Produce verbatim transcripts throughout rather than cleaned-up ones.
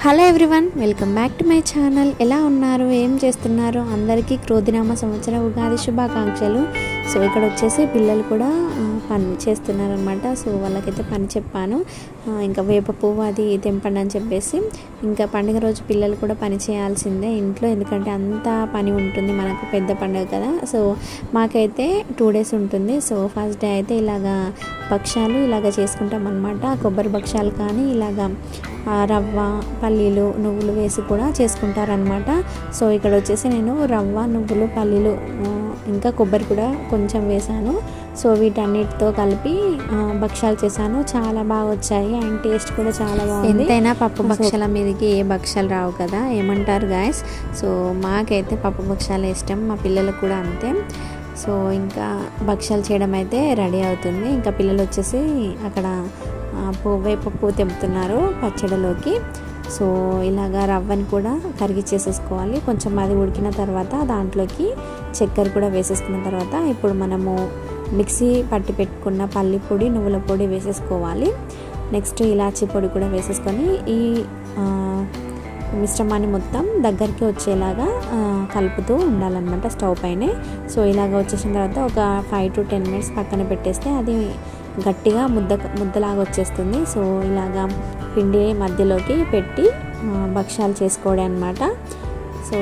Hello everyone, welcome back to my channel. ఎలా ఉన్నారు, ఏం చేస్తున్నారు? అందరికీ క్రోధినామ సంవత్సర ఉగాది శుభాకాంక్షలు. సో ఇక్కడ వచ్చేసి పిల్లలు కూడా పని చేస్తున్నారనమాట. సో వాళ్ళకైతే పని చెప్పాను, ఇంకా వేప పువ్వు అది తెంపండి అని చెప్పేసి. ఇంకా పండుగ రోజు పిల్లలు కూడా పని చేయాల్సిందే ఇంట్లో, ఎందుకంటే అంత పని ఉంటుంది మనకు, పెద్ద పండుగ కదా. సో మాకైతే టూ డేస్ ఉంటుంది. సో ఫస్ట్ డే అయితే ఇలాగా భక్షాలు ఇలాగ చేసుకుంటాం అనమాట. కొబ్బరి భక్షాలు కానీ ఇలాగా రవ్వ, పల్లీలు, నువ్వులు వేసి కూడా చేసుకుంటారనమాట. సో ఇక్కడ వచ్చేసి నేను రవ్వ, నువ్వులు, పల్లీలు ఇంకా కొబ్బరి కూడా కొంచెం వేసాను. సో వీటన్నిటితో కలిపి భక్షాలు చేశాను. చాలా బాగా వచ్చాయి అండ్ టేస్ట్ కూడా చాలా బాగుంది. ఎంతైనా పప్పు భక్షాల మీదకి ఏ భక్షాలు రావు కదా, ఏమంటారు గాయస్? సో మాకైతే పప్పు భక్షాలు ఇష్టం, మా పిల్లలకు కూడా అంతే. సో ఇంకా భక్షాలు చేయడం అయితే రెడీ అవుతుంది. ఇంకా పిల్లలు వచ్చేసి అక్కడ పువ్వు వేప పువ్వు తెంపుతున్నారు పచ్చడిలోకి. సో ఇలాగా రవ్వని కూడా కరిగిచ్చేసేసుకోవాలి. కొంచెం అది ఉడికిన తర్వాత దాంట్లోకి చక్కెర కూడా వేసేసుకున్న తర్వాత ఇప్పుడు మనము మిక్సీ పట్టి పెట్టుకున్న పల్లి పొడి, నువ్వుల పొడి వేసేసుకోవాలి. నెక్స్ట్ ఇలాచీ పొడి కూడా వేసేసుకొని ఈ మిశ్రమాన్ని మొత్తం దగ్గరికి వచ్చేలాగా కలుపుతూ ఉండాలన్నమాట స్టవ్ పైనే. సో ఇలాగ వచ్చేసిన తర్వాత ఒక ఫైవ్ టు టెన్ మినిట్స్ పక్కన పెట్టేస్తే అది గట్టిగా ముద్ద ముద్దలాగా వచ్చేస్తుంది. సో ఇలాగా పిండి మధ్యలోకి పెట్టి భక్షాలు చేసుకోవడం అన్నమాట. సో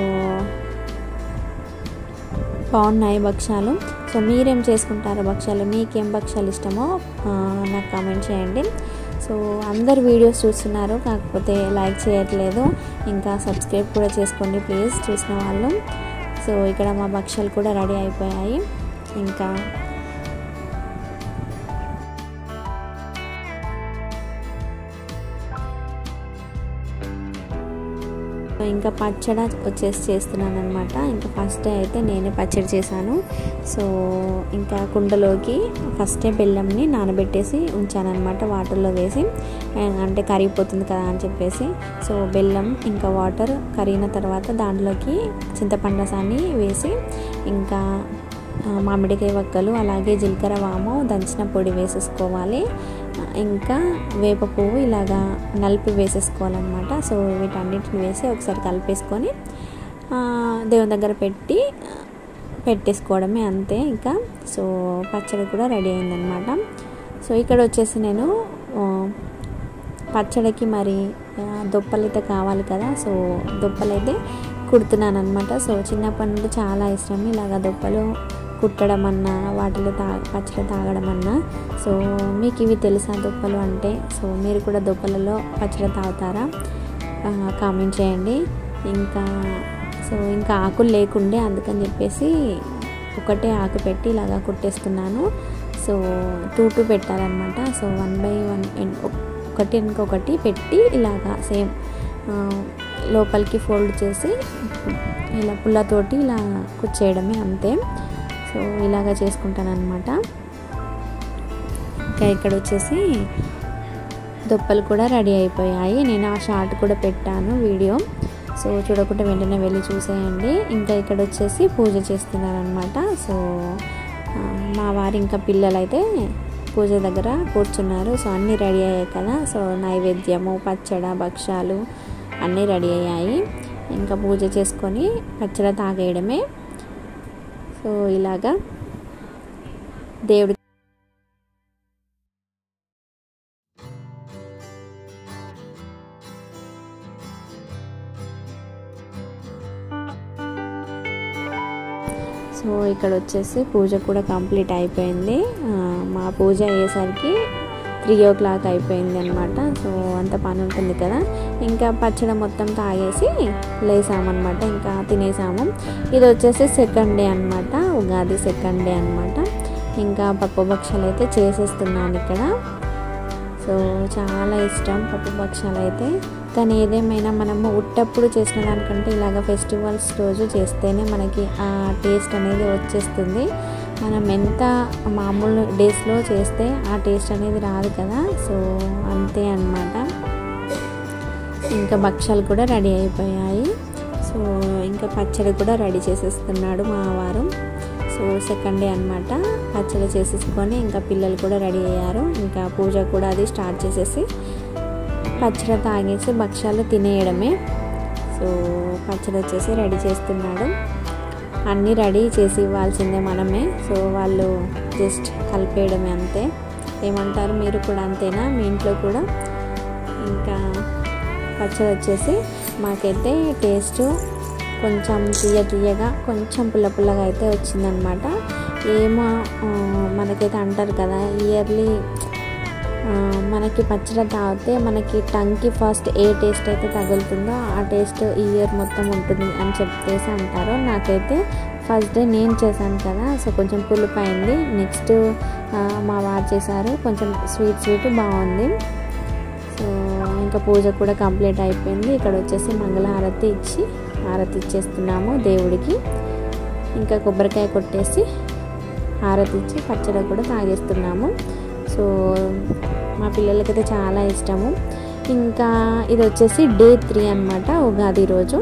బాగున్నాయి భక్షాలు. సో మీరేం చేసుకుంటారో భక్షాలు, మీకేం భక్షాలు ఇష్టమో నాకు కామెంట్ చేయండి. సో అందరు వీడియోస్ చూస్తున్నారు, కాకపోతే లైక్ చేయట్లేదు, ఇంకా సబ్స్క్రైబ్ కూడా చేసుకోండి ప్లీజ్ చూసిన వాళ్ళు. సో ఇక్కడ మా భక్షాలు కూడా రెడీ అయిపోయాయి. ఇంకా ఇంకా పచ్చడి వచ్చేసి చేస్తున్నాను అనమాట. ఇంకా ఫస్ట్ డే అయితే నేనే పచ్చడి చేశాను. సో ఇంకా కుండలోకి ఫస్టే బెల్లంని నానబెట్టేసి ఉంచాను అనమాట, వాటర్లో వేసి, అంటే కరిగిపోతుంది కదా అని చెప్పేసి. సో బెల్లం ఇంకా వాటర్ కరిగిన తర్వాత దాంట్లోకి చింతపండు రసాన్ని వేసి, ఇంకా మామిడికాయ వక్కలు, అలాగే జీలకర్ర, వాము దంచిన పొడి వేసేసుకోవాలి. ఇంకా వేప పువ్వు ఇలాగా నలిపి వేసేసుకోవాలన్నమాట. సో వీటన్నిటిని వేసి ఒకసారి కలిపేసుకొని దేవుని దగ్గర పెట్టి పెట్టేసుకోవడమే అంతే ఇంకా. సో పచ్చడి కూడా రెడీ అయిందనమాట. సో ఇక్కడ వచ్చేసి నేను పచ్చడికి మరి దుప్పలు అయితే కావాలి కదా, సో దుప్పలు అయితే కుడుతున్నాను అనమాట. సో చిన్నప్పటి నుండి చాలా ఇష్టం ఇలాగ దుప్పలు కుట్టడం అన్నా, వాటిలో తా పచ్చడి తాగడం అన్నా. సో మీకు ఇవి తెలుసా దుప్పలు అంటే? సో మీరు కూడా దుప్పలలో పచ్చడి తాగుతారా? కామెంట్ చేయండి. ఇంకా సో ఇంకా ఆకులు లేకుండే, అందుకని చెప్పేసి ఒకటే ఆకు పెట్టి ఇలాగా కుట్టేస్తున్నాను. సో టూ టూ పెట్టాలన్నమాట. సో వన్ బై వన్ ఒకటి ఇంకొకటి పెట్టి ఇలాగా సేమ్ లోపలికి ఫోల్డ్ చేసి ఇలా పుల్లతోటి ఇలా కుచ్చేయడమే అంతే. సో ఇలాగా చేసుకుంటాను అనమాట. ఇంకా ఇక్కడ వచ్చేసి దుప్పలు కూడా రెడీ అయిపోయాయి. నేను ఆ షార్ట్ కూడా పెట్టాను వీడియో, సో చూడకుండా వెంటనే వెళ్ళి చూసేయండి. ఇంకా ఇక్కడ వచ్చేసి పూజ చేస్తున్నారు అనమాట. సో మా వారి ఇంకా పిల్లలు అయితే పూజ దగ్గర కూర్చున్నారు. సో అన్నీ రెడీ అయ్యాయి కదా. సో నైవేద్యము, పచ్చడి, భక్షాలు అన్నీ రెడీ అయ్యాయి. ఇంకా పూజ చేసుకొని పచ్చడి తాగేయడమే. సో ఇలాగా దేవుడి సో ఇక్కడ వచ్చేసి పూజ కూడా కంప్లీట్ అయిపోయింది. మా పూజ అయ్యేసరికి త్రీ ఓ క్లాక్ అయిపోయింది అనమాట. సో అంత పని ఉంటుంది కదా. ఇంకా పచ్చడి మొత్తం తాగేసి లేసామన్నమాట, ఇంకా తినేసాము. ఇది వచ్చేసి సెకండ్ డే అనమాట, ఉగాది సెకండ్ డే అనమాట. ఇంకా పప్పు భక్షాలు అయితే చేసేస్తున్నాను ఇక్కడ. సో చాలా ఇష్టం పప్పు భక్షాలు అయితే. కానీ ఏదేమైనా మనము ఉట్టప్పుడు చేసిన దానికంటే ఇలాగ ఫెస్టివల్స్ రోజు చేస్తేనే మనకి ఆ టేస్ట్ అనేది వచ్చేస్తుంది. మనం ఎంత మామూలు డేస్లో చేస్తే ఆ టేస్ట్ అనేది రాదు కదా. సో అంతే అన్నమాట. ఇంకా భక్షాలు కూడా రెడీ అయిపోయాయి. సో ఇంకా పచ్చడి కూడా రెడీ చేసేస్తున్నాడు మా వారు. సో సెకండ్ డే అనమాట, పచ్చడి చేసేసుకొని ఇంకా పిల్లలు కూడా రెడీ అయ్యారు. ఇంకా పూజ కూడా అది స్టార్ట్ చేసేసి పచ్చడి తాగేసి భక్షాలు తినేయడమే. సో పచ్చడి వచ్చేసి రెడీ చేస్తున్నాడు. అన్నీ రెడీ చేసి ఇవ్వాల్సిందే మనమే. సో వాళ్ళు జస్ట్ కలిపేయడమే అంతే. ఏమంటారు మీరు కూడా అంతేనా మీ ఇంట్లో కూడా? ఇంకా పచ్చడి వచ్చేసి మాకైతే టేస్ట్ కొంచెం తీయ తీయగా కొంచెం పుల్ల పుల్లగా అయితే వచ్చిందనమాట. ఏమో మనకైతే అంటారు కదా ఇయర్లీ మనకి పచ్చడి తాగితే మనకి టంగ్కి ఫస్ట్ ఏ టేస్ట్ అయితే తగులుతుందో ఆ టేస్ట్ ఈ ఇయర్ మొత్తం ఉంటుంది అని చెప్పేసి అంటారు. నాకైతే ఫస్ట్ డే నేను చేశాను కదా, సో కొంచెం పులుపు అయింది. నెక్స్ట్ మా వారు చేశారు, కొంచెం స్వీట్ స్వీట్ బాగుంది. సో ఇంకా పూజ కూడా కంప్లీట్ అయిపోయింది. ఇక్కడ వచ్చేసి మంగళహారతి ఇచ్చి హారతి ఇచ్చేస్తున్నాము దేవుడికి. ఇంకా కొబ్బరికాయ కొట్టేసి హారతి ఇచ్చి పచ్చడి కూడా తాగేస్తున్నాము. సో మా పిల్లలకైతే చాలా ఇష్టము. ఇంకా ఇది వచ్చేసి డే త్రీ అనమాట, ఉగాది రోజు.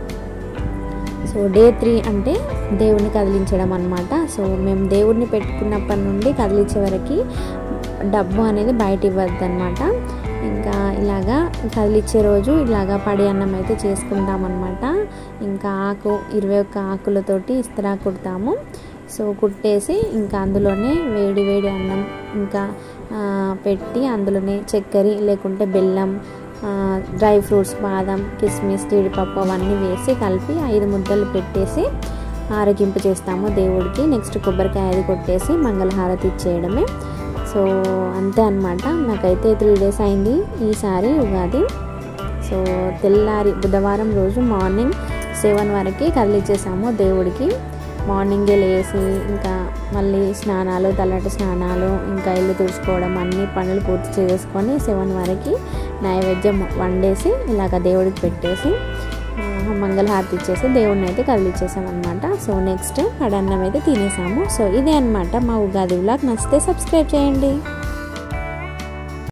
సో డే త్రీ అంటే దేవుడిని కదిలించడం అనమాట. సో మేము దేవుడిని పెట్టుకున్నప్పటి నుండి కదిలించే వరకు డబ్బు అనేది బయట ఇవ్వద్దు అనమాట. ఇంకా ఇలాగా కదిలిచ్చే రోజు ఇలాగా పడి అన్నం అయితే చేసుకుంటాం అనమాట. ఇంకా ఆకు ఇరవై ఒక్క ఆకులతోటి ఇస్తరా కుడతాము. సో కుట్టేసి ఇంకా అందులోనే వేడి వేడి అన్నం ఇంకా పెట్టి అందులోనే చక్కెర లేకుంటే బెల్లం, డ్రై ఫ్రూట్స్, బాదం, కిస్మిస్, జీడిపప్పు అవన్నీ వేసి కలిపి ఐదు ముద్దలు పెట్టేసి ఆరగింపు చేస్తాము దేవుడికి. నెక్స్ట్ కొబ్బరికాయ అది కొట్టేసి మంగళహారతి ఇచ్చేయడమే. సో అంతే అనమాట. నాకైతే త్రీ డేస్ అయింది ఈసారి ఉగాది. సో తెల్లారి బుధవారం రోజు మార్నింగ్ సెవెన్ వరకు కదిలిచ్చేసాము దేవుడికి. మార్నింగే లేసి ఇంకా మళ్ళీ స్నానాలు, తల్లటి స్నానాలు, ఇంకా ఇల్లు తుడుచుకోవడం అన్ని పనులు పూర్తి చేసుకొని సెవెన్ వరకు నైవేద్యం వండేసి ఇలాగ దేవుడికి పెట్టేసి మంగళహారతి ఇచ్చేసి దేవుడిని అయితే కదిలిచ్చేసాం అనమాట. సో నెక్స్ట్ అడన్నం అయితే తినేసాము. సో ఇదే అనమాట మా ఉగాది వ్లాగ్. నచ్చితే సబ్స్క్రైబ్ చేయండి.